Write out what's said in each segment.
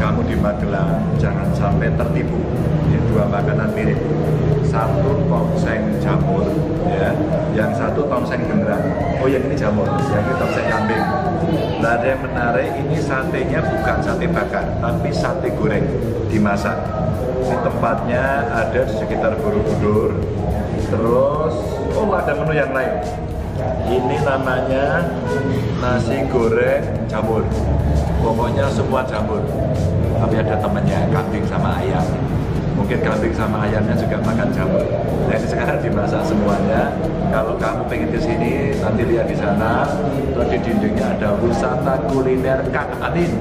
kamu di Magelang jangan sampai tertipu. Ini dua makanan mirip. Satu tongseng jamur, ya, yang satu tongseng beneran. Oh, yang ini jamur, yang ini tongseng kambing. Nah, ada yang menarik, ini satenya bukan sate bakar, tapi sate goreng dimasak. Ini tempatnya ada di sekitar Borobudur. Terus, oh ada menu yang lain. Ini namanya nasi goreng jamur. Pokoknya semua jamur. Tapi ada temennya, kambing sama ayam. Mungkin kambing sama ayamnya juga makan jamur. Nah, ini sekarang dimasak semuanya. Kalau kamu pengen ke sini, nanti lihat di sana. Terus di dindingnya ada wisata kuliner Kang Amin.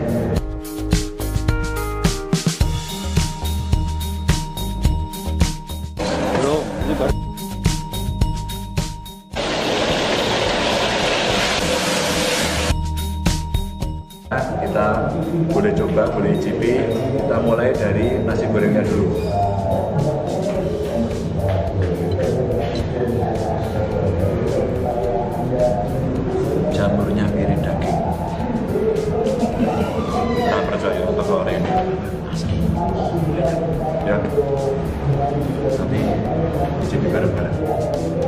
Kita boleh coba, boleh cicipi. Kita mulai dari nasi gorengnya dulu. Jamurnya mirip daging. Kita percoyo untuk goreng. Ya, nanti cicipi bareng-bareng.